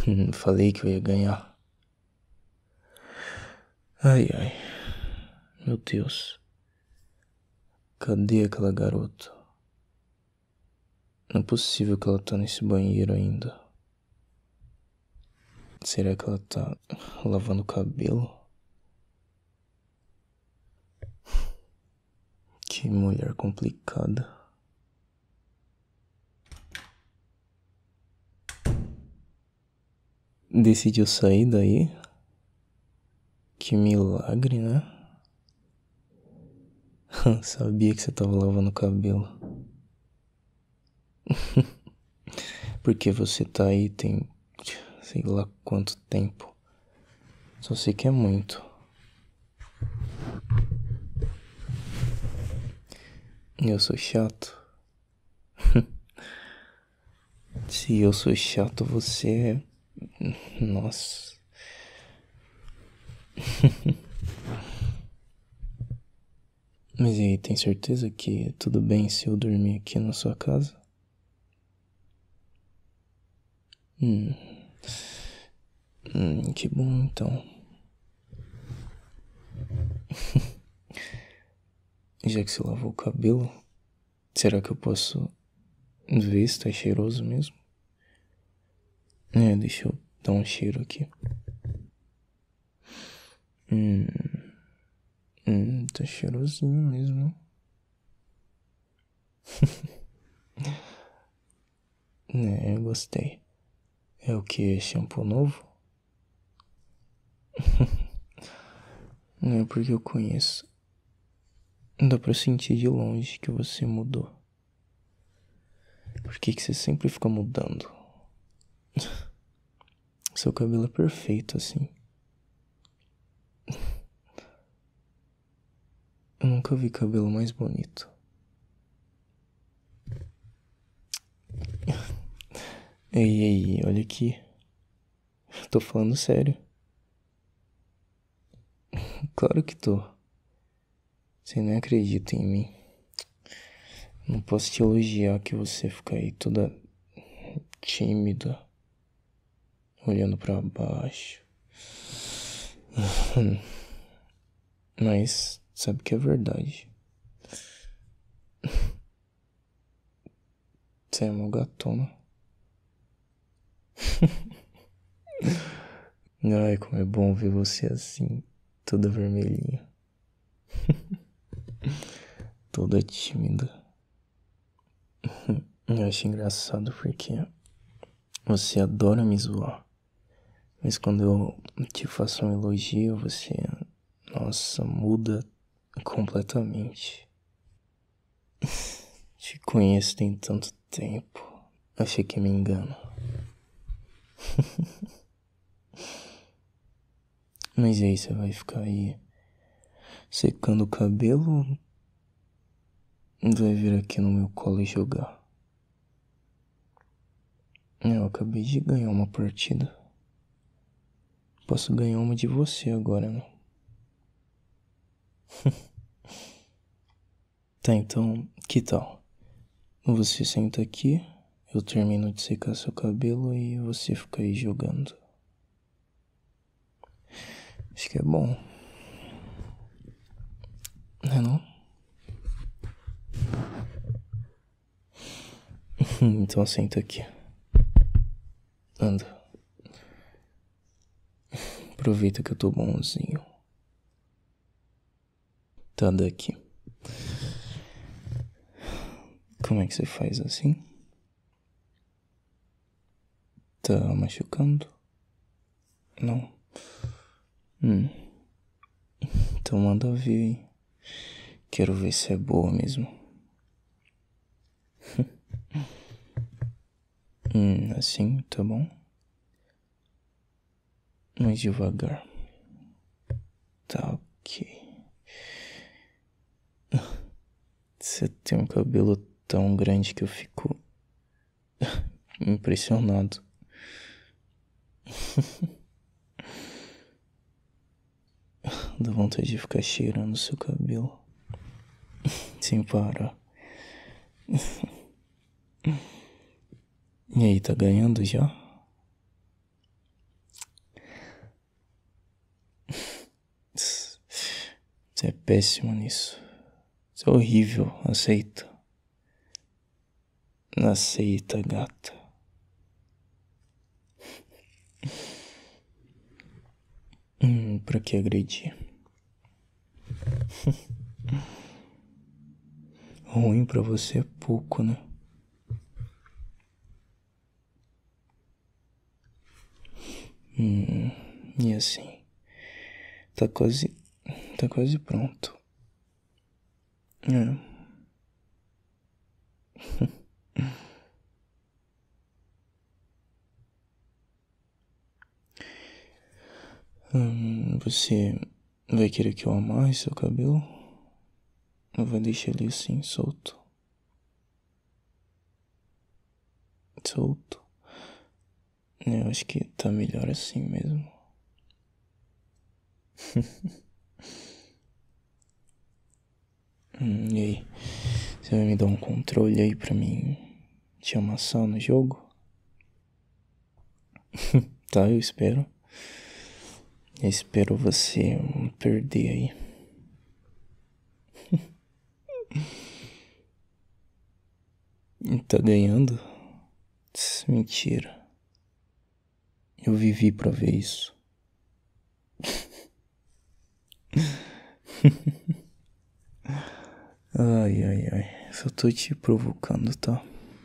Falei que eu ia ganhar. Ai, ai. Meu Deus. Cadê aquela garota? Não é possível que ela tá nesse banheiro ainda. Será que ela tá lavando o cabelo? Que mulher complicada. Decidiu sair daí? Que milagre, né? Sabia que você tava lavando o cabelo. Porque você tá aí tem sei lá quanto tempo. Só sei que é muito. Eu sou chato. Se eu sou chato, você é. Nossa. Mas e aí, tem certeza que tudo bem se eu dormir aqui na sua casa? Que bom então. Já que você lavou o cabelo, será que eu posso ver se tá cheiroso mesmo? Deixa eu dar um cheiro aqui. Tá cheirosinho mesmo. Eu gostei. É o que? Shampoo novo? Não é porque eu conheço. Dá pra sentir de longe que você mudou. Por que que você sempre fica mudando? Seu cabelo é perfeito assim. Eu nunca vi cabelo mais bonito. Ei, ei, olha aqui. Tô falando sério. Claro que tô. Você nem acredita em mim. Não posso te elogiar que você fica aí toda tímida, olhando pra baixo. Mas sabe que é verdade. Você é uma gatona. Ai, como é bom ver você assim, toda vermelhinha. Toda tímida. Eu acho engraçado porque você adora me zoar. Mas quando eu te faço um elogio, você, nossa, muda completamente. Te conheço tem tanto tempo. Achei que me engano. Mas e aí, você vai ficar aí secando o cabelo ou vai vir aqui no meu colo e jogar? Eu acabei de ganhar uma partida. Posso ganhar uma de você agora, né? Tá, então, que tal? Você senta aqui, eu termino de secar seu cabelo e você fica aí jogando. Acho que é bom. Não? Então senta aqui. Anda. Aproveita que eu tô bonzinho. Tá daqui. Como é que você faz assim? Tá machucando? Não. Então manda ver aí. Quero ver se é boa mesmo. Assim, tá bom? Mais devagar. Tá ok. Você tem um cabelo tão grande que eu fico impressionado. Dá vontade de ficar cheirando seu cabelo. Sem parar. E aí, tá ganhando já? Você é péssimo nisso. Você é horrível, aceita. Aceita, gata. Pra que agredir? Ruim pra você é pouco, né? E assim, tá quase, tá quase pronto. É. Você vai querer que eu amarre seu cabelo? Ou vai deixar ele assim, solto? Solto? Eu acho que tá melhor assim mesmo. E aí? Você vai me dar um controle aí pra mim te amassar no jogo? Tá, eu espero. Eu espero você perder aí. Tá ganhando? Mentira. Eu vivi pra ver isso. Ai, ai, ai. Só tô te provocando, tá?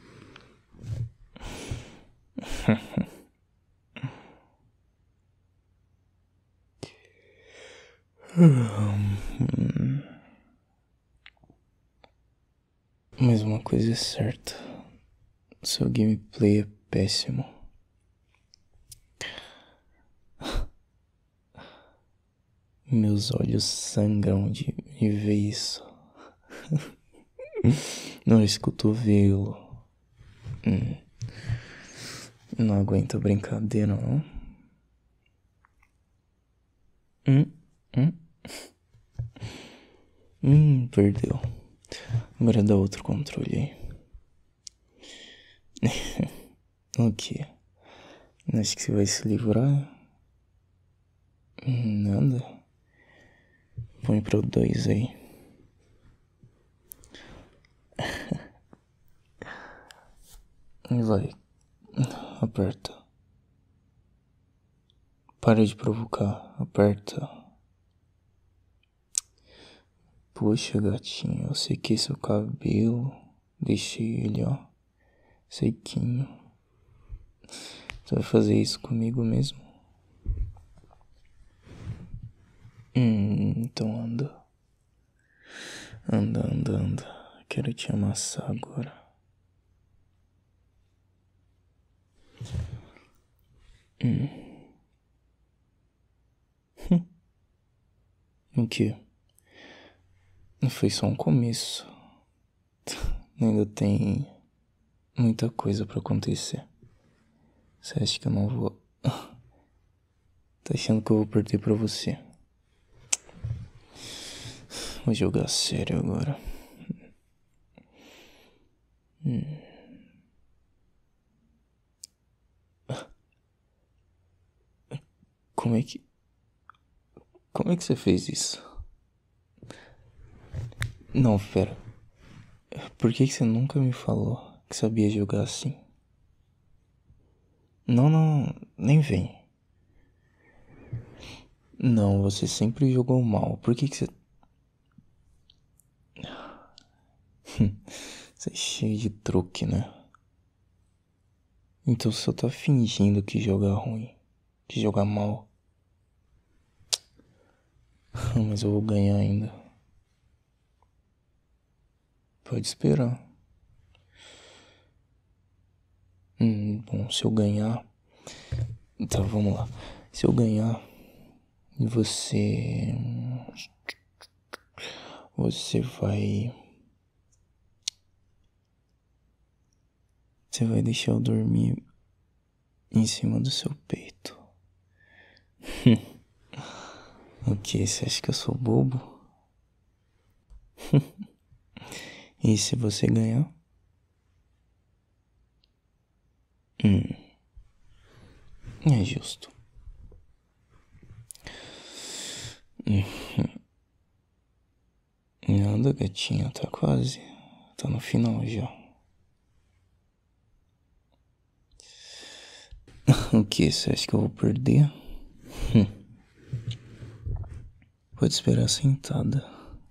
Mas uma coisa é certa. Seu gameplay é péssimo. Meus olhos sangram de ver isso. Não, esse cotovelo. Não aguento brincadeira, não. Hum. Perdeu. Agora dá outro controle aí. O quê? Acho que você vai se livrar? Nada. Põe pro 2 aí. E vai. Aperta. Para de provocar. Aperta. Poxa, gatinho, eu sequei seu cabelo. Deixei ele, ó, sequinho. Você vai fazer isso comigo mesmo? Então anda. Anda, anda, anda. Quero te amassar agora. O quê? Foi só um começo. Ainda tem muita coisa pra acontecer. Você acha que eu não vou... Tá achando que eu vou perder pra você? Vou jogar sério agora. Como é que... Como é que você fez isso? Não, pera. Por que você nunca me falou que sabia jogar assim? Não, não, nem vem. Não, você sempre jogou mal. Por que você... Você é cheio de truque, né? Então você só tá fingindo que joga ruim, que joga mal. Mas eu vou ganhar ainda. Pode esperar. Bom, se eu ganhar... Tá, vamos lá. Se eu ganhar, você... Você vai... Você vai deixar eu dormir em cima do seu peito. O que? Você acha que eu sou bobo? E se você ganhar? É justo. Anda, gatinha, tá quase. Tá no final já. O que? Você acha que eu vou perder? Pode esperar sentada.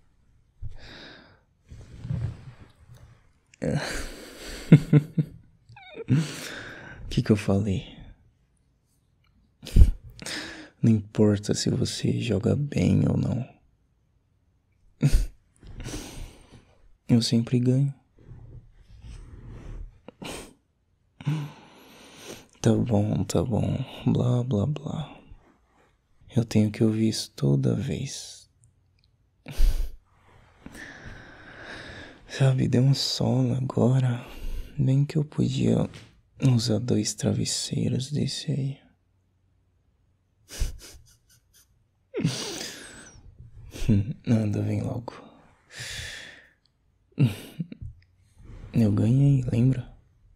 O que eu falei? Não importa se você joga bem ou não. Eu sempre ganho. Tá bom, tá bom. Blá, blá, blá. Eu tenho que ouvir isso toda vez. Sabe, deu um sono agora. Bem que eu podia usar 2 travesseiros desse aí. Anda, vem logo. Eu ganhei, lembra?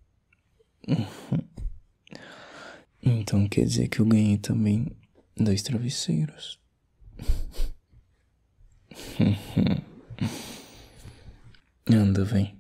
Então quer dizer que eu ganhei também 2 travesseiros. Anda, vem.